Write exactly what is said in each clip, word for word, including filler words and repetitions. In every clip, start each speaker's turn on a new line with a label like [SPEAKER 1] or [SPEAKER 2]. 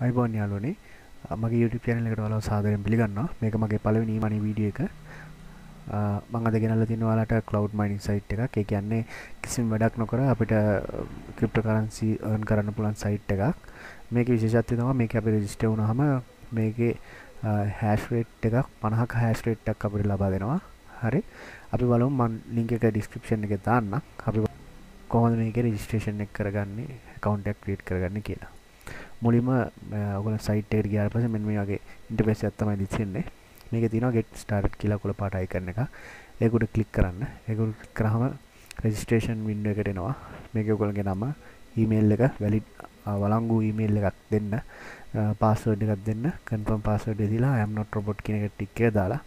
[SPEAKER 1] අයිබෝන් යාළුවනේ මගේ YouTube channel එකට ඔයාලව සාදරයෙන් පිළිගන්නවා. මේක මගේ පළවෙනි මනි වීඩියෝ එක. මම අද ගෙනල්ලා තියෙනවා ඔයාලට cloud mining site එකක්. ඒ කියන්නේ කිසිම වැඩක් නොකර අපිට cryptocurrency earn කරන්න පුළුවන් site එකක්. මේකේ විශේෂත්වය තමයි මේකේ අපි register වුණාම මේකේ hash rate එකක් පනහක hash rate එකක් අපිට ලබා දෙනවා. හරි. අපි බලමු මම link එක description එකේ දාන්නම්. අපි කොහොමද මේකේ registration එක කරගන්නේ, account එකක් create කරගන්නේ කියලා. මුලින්ම ඔයගොල්ලෝ site එකට ගියාට පස්සේ මෙන්න මේ වගේ interface එකක් තමයි දිස්සෙන්නේ. මේකේ තියෙනවා get started කියලා කොළ පාට icon එක. ඒක උඩ click කරන්න. ඒක උඩ click කරාම registration window එකට එනවා. මේකේ ඔයගොල්ලෝගේ නම, email එක, valid වළංගු email එකක් දෙන්න, password එකක් දෙන්න, confirm password එක දීලා I am not robot කියන එක tick එක දාලා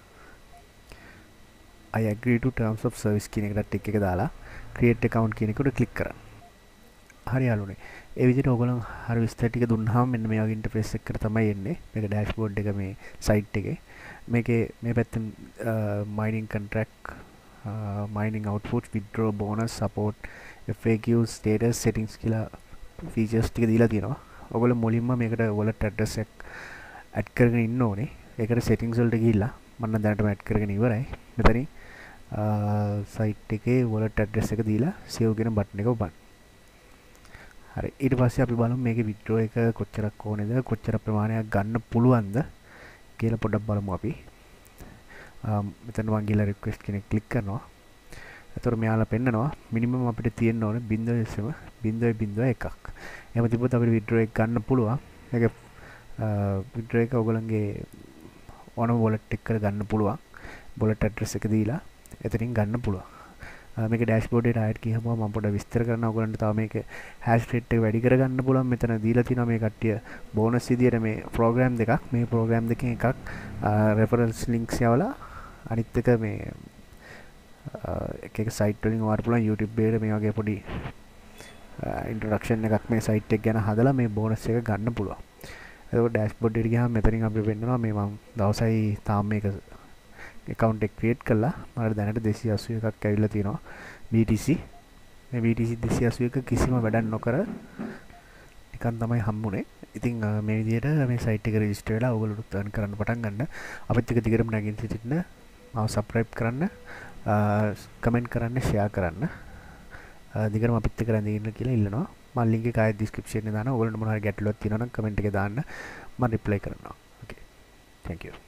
[SPEAKER 1] I agree to terms of service කියන එකට tick එක දාලා create account කියන එක උඩ click කරන්න. හරි යාළුවනේ. ඒ විදිහට ඔයගොල්ලෝ හරි විස්තර ටික දුන්නාම මෙන්න මේ වගේ ඉන්ටර්ෆේස් එකකට තමයි එන්නේ. මේක ඩෑෂ්බෝඩ් එක මේ සයිට් එකේ. මේකේ මේ පැත්තෙන් mining contract, mining output, withdraw bonus, support, F A Qs, status settings කියලා features ටික දීලා තියෙනවා. ඔයගොල්ලෝ මුලින්ම මේකට wallet address එක add කරගෙන ඉන්න ඕනේ. ඒකට settings වලට ගිහිල්ලා මම නම් දැනටම add කරගෙන ඉවරයි. මෙතනින් සයිට් එකේ wallet address එක දීලා save කියන බටන් එක ඔබන්න. හරි ඊට පස්සේ අපි බලමු මේකේ withdraw එක කොච්චරක් ඕනේද කොච්චර ප්‍රමාණයක් ගන්න පුළුවන්ද කියලා පොඩ්ඩක් බලමු අපි. මෙතන මම ගිහලා request කෙනෙක් click කරනවා. එතකොට මෙයාලා පෙන්නනවා minimum අපිට තියෙන්න ඕනේ zero point zero point එකක්. එහෙම තිබ්බොත් අපිට withdraw එක ගන්න පුළුවන්. මේක withdraw එක ඔයගොල්ලන්ගේ ඕන wallet එකකට ගන්න පුළුවන්. wallet address එක දීලා එතනින් ගන්න පුළුවන්. මේක ඩෑෂ්බෝඩ් එකට ආයෙත් ගියම මම පොඩ්ඩක් විස්තර කරනවා ඔයගොල්ලන්ට. තව මේක hash rate එක වැඩි කරගන්න පුළුවන්. මෙතන දීලා තියෙනවා මේ කට්ටිය බෝනස් විදියට මේ ප්‍රෝග්‍රෑම් දෙකක්. මේ ප්‍රෝග්‍රෑම් දෙකෙන් එකක් reference links යවලා අනිත් එක මේ එක එක site වලින් ඔයාලට පුළුවන් YouTube එකේ මේ වගේ පොඩි introduction එකක් මේ site එක ගැන හදලා මේ බෝනස් එක ගන්න පුළුවන්. එතකොට ඩෑෂ්බෝඩ් එකට ගියාම මෙතනින් අපිට වෙන්නවා මේ මම දවසයි තාම මේක account එක create කළා. මට දැනට දෙසිය අසූ එකක් ඇවිල්ලා තියෙනවා B T C. මේ B T C දෙසිය අසූ එක කිසිම වැඩක් නොකර නිකන් තමයි හම්බුනේ. ඉතින් මේ විදිහට මේ site එක register වෙලා ඔයගොල්ලෝ earn කරන්න පටන් ගන්න. අපිත් එක දිගටම නැගින් සිටින්න. මාව subscribe කරන්න, comment කරන්න, share කරන්න. දිගටම අපිත් එක රැඳී ඉන්න කියලා ඉල්ලනවා. මම link එක ආයෙත් description එකේ දානවා. ඔයගොල්ලන්ට මොනවා හරි ගැටලුවක් තියෙනවා නම් comment එකේ දාන්න. මම reply කරනවා. Okay. Thank you.